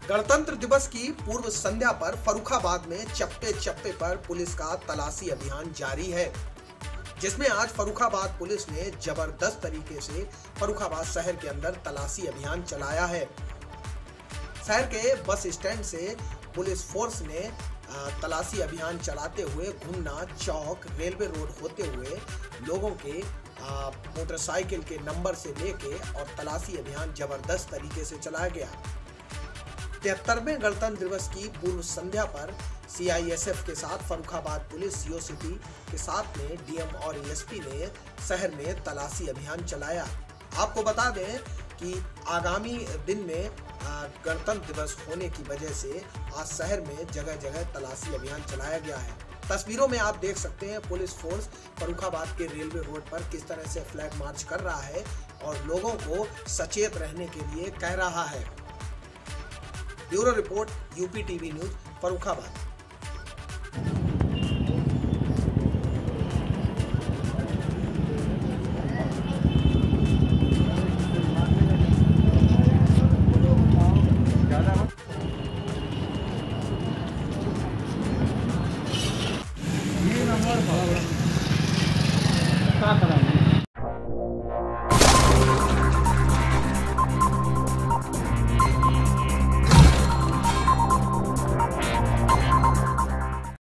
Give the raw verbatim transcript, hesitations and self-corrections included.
गणतंत्र दिवस की पूर्व संध्या पर फर्रुखाबाद में चप्पे चप्पे पर पुलिस का तलाशी अभियान जारी है, जिसमें आज फर्रुखाबाद पुलिस ने जबरदस्त तरीके से फर्रुखाबाद शहर के अंदर तलाशी अभियान चलाया है। शहर के बस स्टैंड से पुलिस फोर्स ने तलाशी अभियान चलाते हुए घुमना चौक रेलवे रोड होते हुए लोगों के मोटरसाइकिल के नंबर से लेके और तलाशी अभियान जबरदस्त तरीके से चलाया गया। तिहत्तरवें गणतंत्र दिवस की पूर्व संध्या पर सी आई एस एफ के साथ फर्रुखाबाद पुलिस सीओ सिटी के साथ में डी एम और ए एस पी ने शहर में तलाशी अभियान चलाया। आपको बता दें कि आगामी दिन में गणतंत्र दिवस होने की वजह से आज शहर में जगह जगह तलाशी अभियान चलाया गया है। तस्वीरों में आप देख सकते हैं पुलिस फोर्स फर्रुखाबाद के रेलवे रोड पर किस तरह से फ्लैग मार्च कर रहा है और लोगों को सचेत रहने के लिए कह रहा है। Bureau report UP TV news Farrukhabad. क्या करा